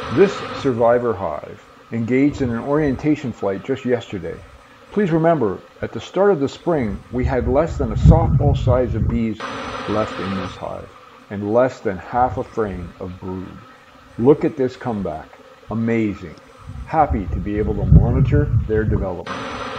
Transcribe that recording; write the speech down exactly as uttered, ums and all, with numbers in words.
This survivor hive engaged in an orientation flight just yesterday. Please remember, at the start of the spring, we had less than a softball size of bees left in this hive, and less than half a frame of brood. Look at this comeback. Amazing. Happy to be able to monitor their development.